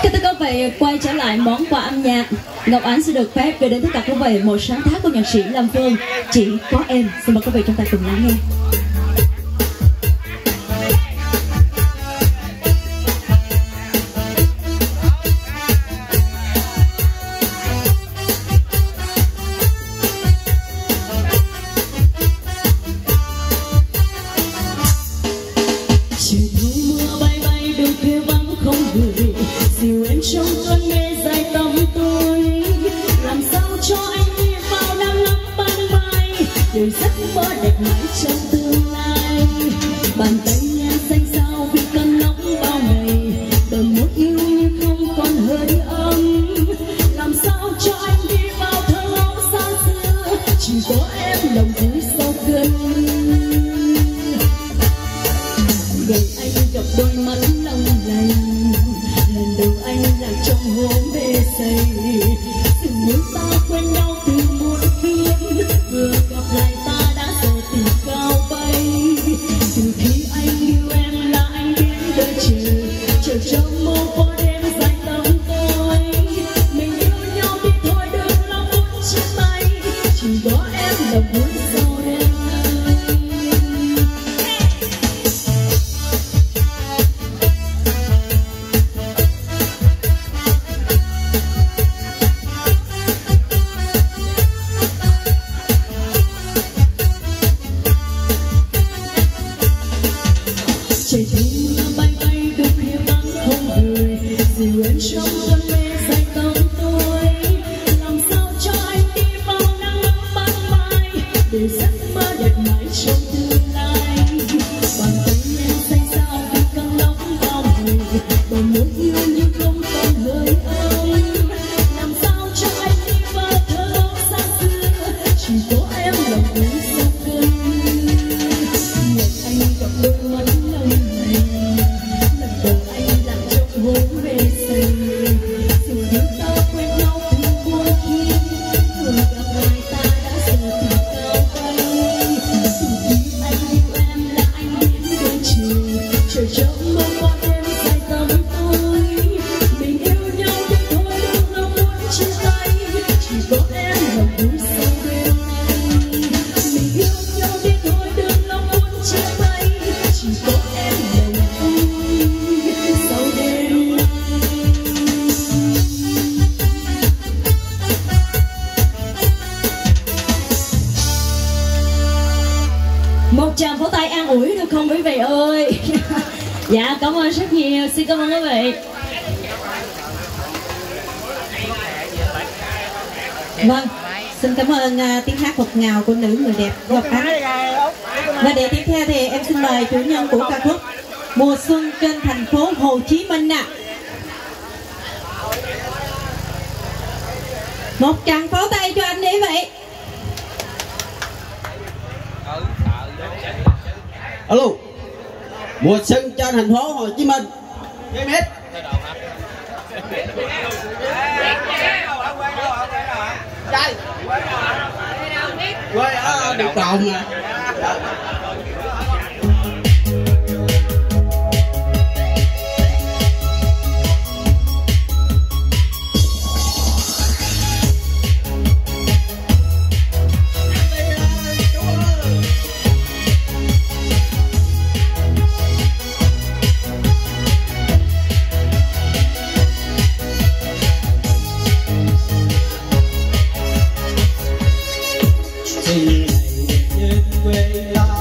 Kính thưa quý vị, quay trở lại món quà âm nhạc, Ngọc Ánh sẽ được phép gửi đến tất cả quý vị một sáng tác của nhạc sĩ Lâm Phương, Chỉ Có Em. Xin mời quý vị chúng ta cùng lắng nghe. Dìu em trong cơn mê dài tầm tôi, làm sao cho anh đi vào nắng ấm ban mai, để giấc mơ đẹp mãi trong tương lai. Bàn tay em xanh xao vì cơn nóng bao ngày, đôi môi yêu như không còn hơi ấm. Làm sao cho anh đi vào thơ ấu xa xưa, chỉ có em lòng vui sau cơn. Gần anh gặp đôi mắt long lanh, lần đầu anh là trong hôn mê say. Dường như ta quen nhau từ muôn kiếp, vừa gặp lại ta đã giờ tình cao bay. Từ khi anh yêu em là anh biết đợi chờ trong mơ có đêm dài tầm tôi. Mình yêu nhau thì thôi đừng lo muốn chia tay, chỉ có em là muốn sau đêm. Trời thu bay bay đôi khi vắng không người, dìu em trong cơn mê dài tầm tôi. Làm sao cho anh đi vào nắng ấm ban mai, để giấc mơ đẹp mãi trong tương lai. Bàn tay em xanh xao vì cơn nóng bao ngày, đôi môi yêu như không còn hơi ấm. Làm sao cho anh đi vào thơ ấu xa xưa, chỉ có em lòng vui sau cơn. Ngày anh gặp đôi mắt long lanh, lần đầu anh lạc trong hôn mê say. Dường như ta quen nhau từ muôn kiếp, vừa gặp lại ta đã giờ tình cao bay. Từ khi anh yêu em là anh biết đợi chờ trong mơ qua đêm dài tầm tôi. Mình yêu nhau thì thôi đừng lo muốn chia tay, chỉ có em là vui sau đêm nay. Mình yêu nhau thì thôi đừng lo muốn chia tay, chỉ có em là vui sau đêm nay. Một tràng vỗ tay an ủi được không quý vị ơi? Dạ cảm ơn rất nhiều, xin cảm ơn quý vị. Vâng, xin cảm ơn tiếng hát ngọt ngào của nữ người đẹp Ngọc Ánh. Và để tiếp theo thì em xin mời chủ nhân của ca khúc Mùa Xuân trên thành phố Hồ Chí Minh ạ. Một tràng pháo tay cho anh đi vậy. Alo, mùa xuân trên thành phố Hồ Chí Minh. Em hết. Quê ở Địa Cồn nè. Xin ngày về quê lá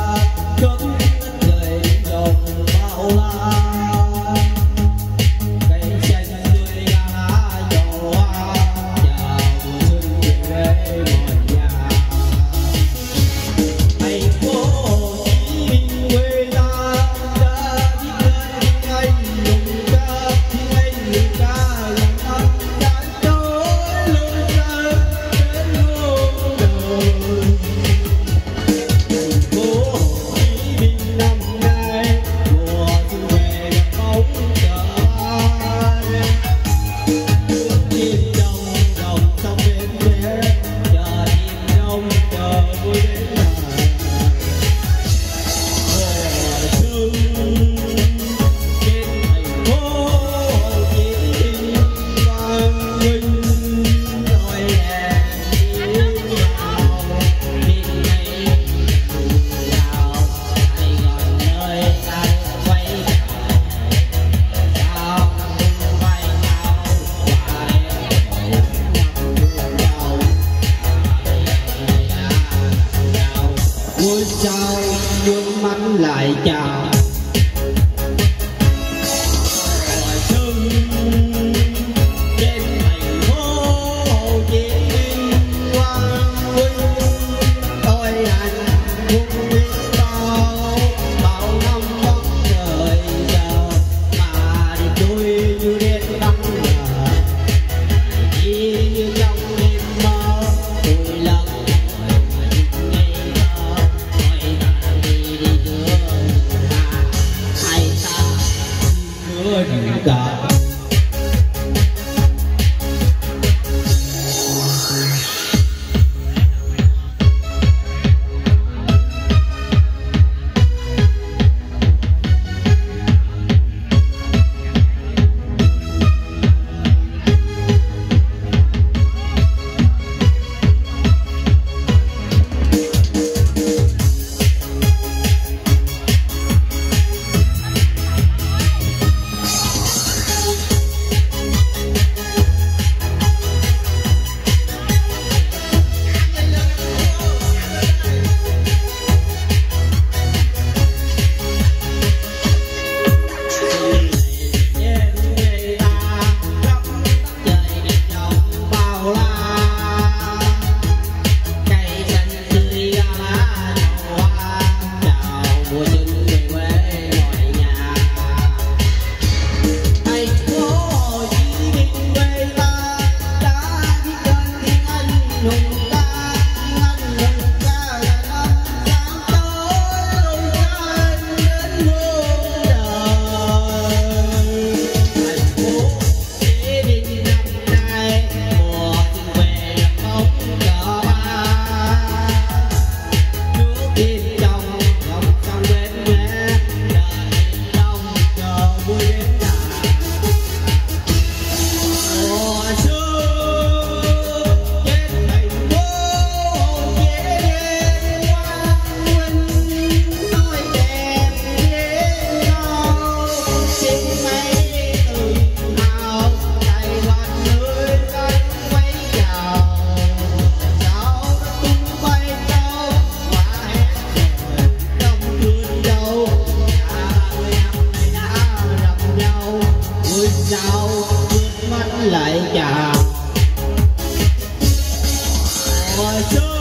mắt lại chào.